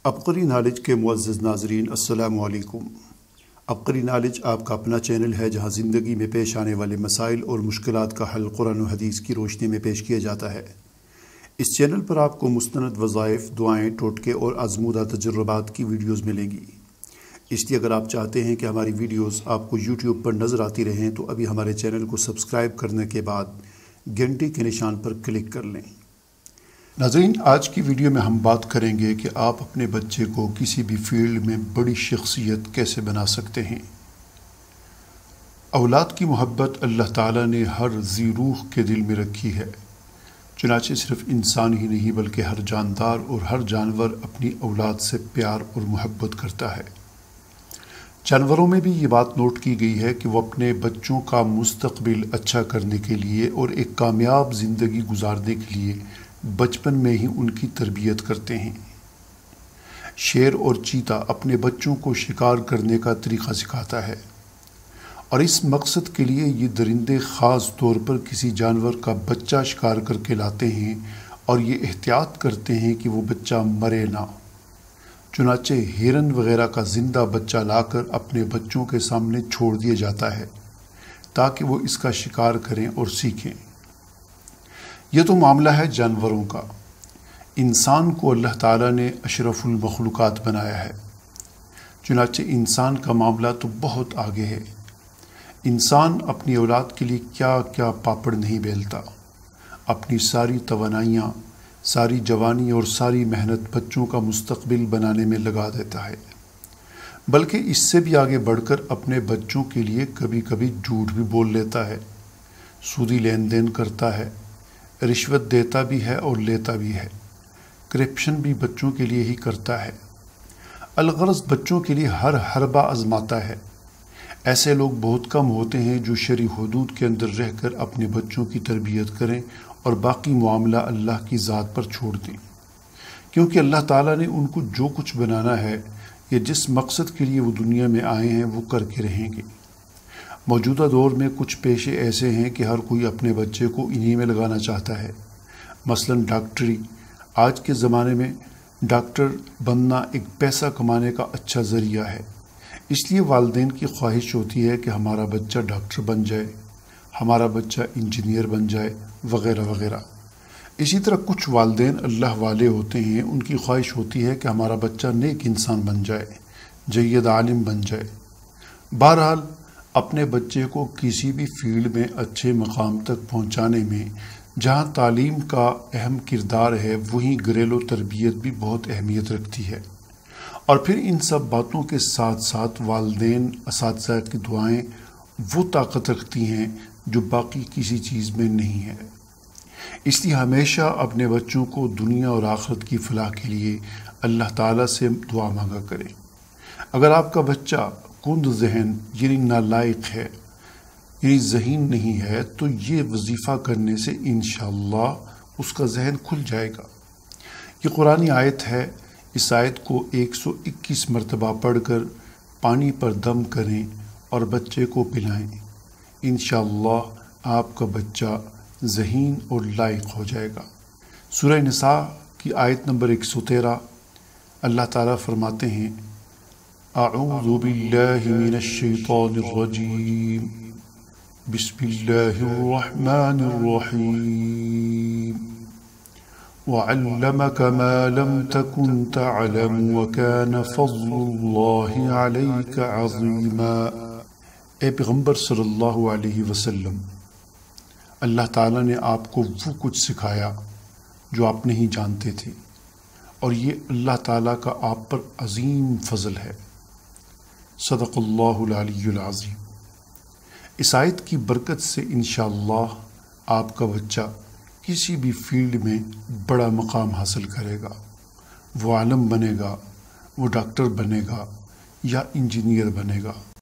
عبقری knowledge کے معزز ناظرین السلام علیکم۔ عبقری نالج آپ کا اپنا چینل ہے جہاں زندگی میں پیش آنے والے مسائل اور مشکلات کا حل قرآن و حدیث کی روشنی میں پیش کیا جاتا ہے۔ اس چینل پر آپ کو مستند وظائف، دعائیں، ٹوٹکے اور آزمودہ تجربات کی ویڈیوز ملیں گی۔ اس لیے اگر آپ چاہتے ہیں کہ ہماری ویڈیوز آپ کو یوٹیوب پر نظر آتی رہیں تو ابھی ہمارے چینل کو سبسکرائب کرنے کے بعد گھنٹی کے نشان پر کلک کر لیں۔ ناظرین، آج کی ویڈیو میں ہم بات کریں گے کہ آپ اپنے بچے کو کسی بھی فیلڈ میں بڑی شخصیت کیسے بنا سکتے ہیں۔ اولاد کی محبت اللہ تعالیٰ نے ہر ذی روح کے دل میں رکھی ہے، چنانچہ صرف انسان ہی نہیں بلکہ ہر جاندار اور ہر جانور اپنی اولاد سے پیار اور محبت کرتا ہے۔ جانوروں میں بھی یہ بات نوٹ کی گئی ہے کہ وہ اپنے بچوں کا مستقبل اچھا کرنے کے لیے اور ایک کامیاب زندگی گزارنے کے لیے بچپن میں ہی ان کی تربیت کرتے ہیں۔ شیر اور چیتا اپنے بچوں کو شکار کرنے کا طریقہ سکھاتا ہے، اور اس مقصد کے لیے یہ درندے خاص طور پر کسی جانور کا بچہ شکار کر کے لاتے ہیں اور یہ احتیاط کرتے ہیں کہ وہ بچہ مرے نہ۔ چنانچہ ہرن وغیرہ کا زندہ بچہ لا کر اپنے بچوں کے سامنے چھوڑ دیا جاتا ہے تاکہ وہ اس کا شکار کریں اور سیکھیں۔ یہ تو معاملہ ہے جانوروں کا۔ انسان کو اللہ تعالیٰ نے اشرف المخلوقات بنایا ہے، چنانچہ انسان کا معاملہ تو بہت آگے ہے۔ انسان اپنی اولاد کے لیے کیا کیا پاپڑ نہیں بیلتا، اپنی ساری توانائیاں، ساری جوانی اور ساری محنت بچوں کا مستقبل بنانے میں لگا دیتا ہے، بلکہ اس سے بھی آگے بڑھ کر اپنے بچوں کے لیے کبھی کبھی جھوٹ بھی بول لیتا ہے، سودی لین دین کرتا ہے، رشوت دیتا بھی ہے اور لیتا بھی ہے، کرپشن بھی بچوں کے لیے ہی کرتا ہے، الغرض بچوں کے لیے ہر حربہ آزماتا ہے۔ ایسے لوگ بہت کم ہوتے ہیں جو شرعی حدود کے اندر رہ کر اپنے بچوں کی تربیت کریں اور باقی معاملہ اللہ کی ذات پر چھوڑ دیں، کیونکہ اللہ تعالیٰ نے ان کو جو کچھ بنانا ہے یا جس مقصد کے لیے وہ دنیا میں آئے ہیں وہ کر کے رہیں گے۔ موجودہ دور میں کچھ پیشے ایسے ہیں کہ ہر کوئی اپنے بچے کو انہی میں لگانا چاہتا ہے، مثلا ڈاکٹری۔ آج کے زمانے میں ڈاکٹر بننا ایک پیسہ کمانے کا اچھا ذریعہ ہے، اس لیے والدین کی خواہش ہوتی ہے کہ ہمارا بچہ ڈاکٹر بن جائے، ہمارا بچہ انجینئر بن جائے، وغیرہ وغیرہ۔ اسی طرح کچھ والدین اللہ والے ہوتے ہیں، ان کی خواہش ہوتی ہے کہ ہمارا بچہ نیک انسان بن جائے، جید عالم بن جائے۔ بہرحال اپنے بچے کو کسی بھی فیلڈ میں اچھے مقام تک پہنچانے میں جہاں تعلیم کا اہم کردار ہے، وہیں گھریلو تربیت بھی بہت اہمیت رکھتی ہے۔ اور پھر ان سب باتوں کے ساتھ ساتھ والدین، اساتذہ کی دعائیں وہ طاقت رکھتی ہیں جو باقی کسی چیز میں نہیں ہے۔ اس لیے ہمیشہ اپنے بچوں کو دنیا اور آخرت کی فلاح کے لیے اللہ تعالیٰ سے دعا مانگا کریں۔ اگر آپ کا بچہ کند ذہن یعنی نالائق ہے، یعنی ذہین نہیں ہے، تو یہ وظیفہ کرنے سے انشاءاللہ اس کا ذہن کھل جائے گا۔ یہ قرآنی آیت ہے، اس آیت کو 121 مرتبہ پڑھ کر پانی پر دم کریں اور بچے کو پلائیں، انشاءاللہ آپ کا بچہ ذہین اور لائق ہو جائے گا۔ سورہ نساء کی آیت نمبر 113 اللہ تعالیٰ فرماتے ہیں، اعوذ باللہ من الشیطان الرجیم، بسم اللہ الرحمن الرحیم، وعلمك ما لم تكن تعلم وكان فضل الله عليك عظيما۔ اے پیغمبر صلی اللہ علیہ وسلم، اللہ تعالیٰ نے آپ کو وہ کچھ سکھایا جو آپ نہیں جانتے تھے، اور یہ اللہ تعالیٰ کا آپ پر عظیم فضل ہے۔ صدق اللہ العلی العظیم۔ اس آیت کی برکت سے انشاءاللہ آپ کا بچہ کسی بھی فیلڈ میں بڑا مقام حاصل کرے گا، وہ عالم بنے گا، وہ ڈاکٹر بنے گا یا انجینئر بنے گا۔